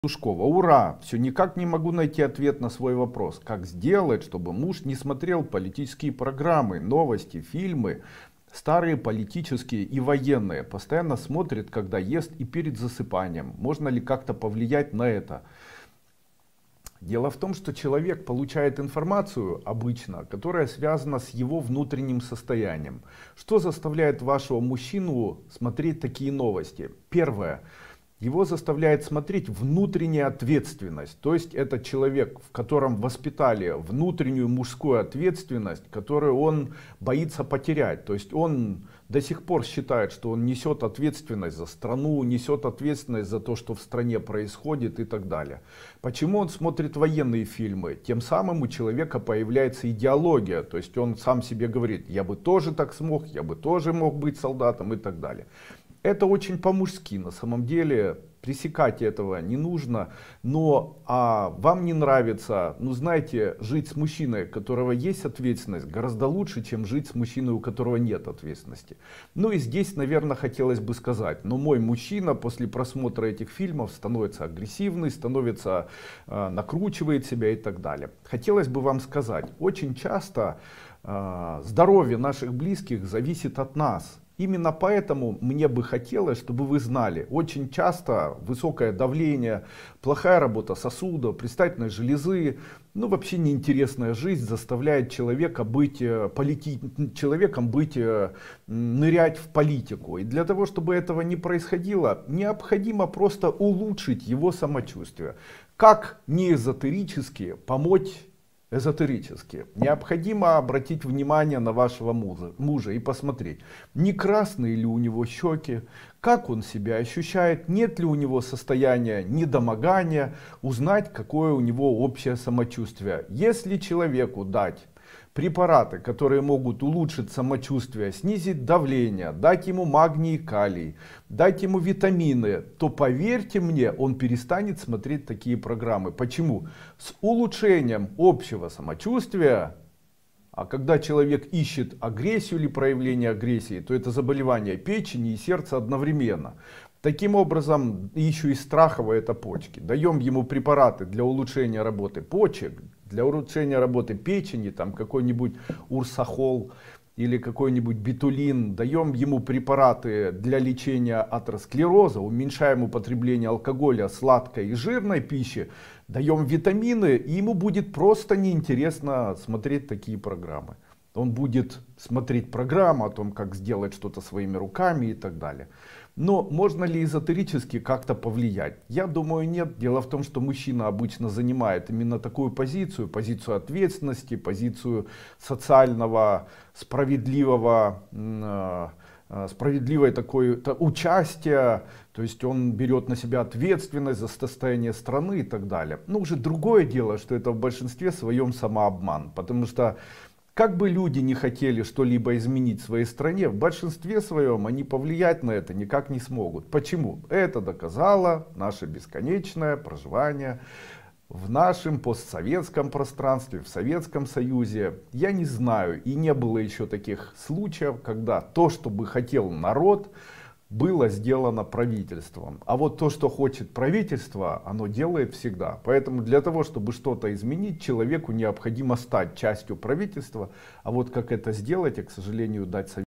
Тушкова. Ура! Все никак не могу найти ответ на свой вопрос. Как сделать, чтобы муж не смотрел политические программы, новости, фильмы, старые политические и военные. Постоянно смотрит, когда ест и перед засыпанием. Можно ли как-то повлиять на это? Дело в том, что человек получает информацию обычно, которая связана с его внутренним состоянием. Что заставляет вашего мужчину смотреть такие новости? Первое. Его заставляет смотреть внутренняя ответственность. То есть это человек, в котором воспитали внутреннюю мужскую ответственность, которую он боится потерять. То есть он до сих пор считает, что он несет ответственность за страну, несет ответственность за то, что в стране происходит и так далее. Почему он смотрит военные фильмы? Тем самым у человека появляется идеология. То есть он сам себе говорит: я бы тоже так смог, я бы тоже мог быть солдатом и так далее. Это очень по-мужски, на самом деле пресекать этого не нужно, но вам не нравится, ну знаете, жить с мужчиной, у которого есть ответственность, гораздо лучше, чем жить с мужчиной, у которого нет ответственности. Ну и здесь, наверное, хотелось бы сказать, но мой мужчина после просмотра этих фильмов становится агрессивный, становится, накручивает себя и так далее. Хотелось бы вам сказать, очень часто здоровье наших близких зависит от нас. Именно поэтому мне бы хотелось, чтобы вы знали, очень часто высокое давление, плохая работа сосудов, предстательной железы, ну вообще неинтересная жизнь заставляет человека быть нырять в политику. И для того, чтобы этого не происходило, необходимо просто улучшить его самочувствие. Как не эзотерически помочь эзотерически? Необходимо обратить внимание на вашего мужа и посмотреть, не красные ли у него щеки, как он себя ощущает, нет ли у него состояния недомогания, узнать, какое у него общее самочувствие. Если человеку дать препараты, которые могут улучшить самочувствие, снизить давление, дать ему магний и калий, дать ему витамины, то поверьте мне, он перестанет смотреть такие программы. Почему? С улучшением общего самочувствия, а когда человек ищет агрессию или проявление агрессии, то это заболевание печени и сердца одновременно. Таким образом, еще и страховая это почки. Даем ему препараты для улучшения работы почек, для улучшения работы печени, там какой-нибудь урсахол или какой-нибудь бетулин. Даем ему препараты для лечения атеросклероза, уменьшаем употребление алкоголя, сладкой и жирной пищи. Даем витамины, и ему будет просто неинтересно смотреть такие программы. Он будет смотреть программу о том, как сделать что-то своими руками и так далее. Но можно ли эзотерически как-то повлиять? Я думаю, нет. Дело в том, что мужчина обычно занимает именно такую позицию, позицию ответственности, позицию социального, справедливой такой участия. То есть он берет на себя ответственность за состояние страны и так далее. Но уже другое дело, что это в большинстве своем самообман. Потому что как бы люди не хотели что-либо изменить в своей стране, в большинстве своем они повлиять на это никак не смогут. Почему? Это доказало наше бесконечное проживание в нашем постсоветском пространстве, в Советском Союзе. Я не знаю, и не было еще таких случаев, когда то, что бы хотел народ, было сделано правительством. А вот то, что хочет правительство, оно делает всегда. Поэтому для того, чтобы что-то изменить, человеку необходимо стать частью правительства. А вот как это сделать, я, к сожалению, дать совет.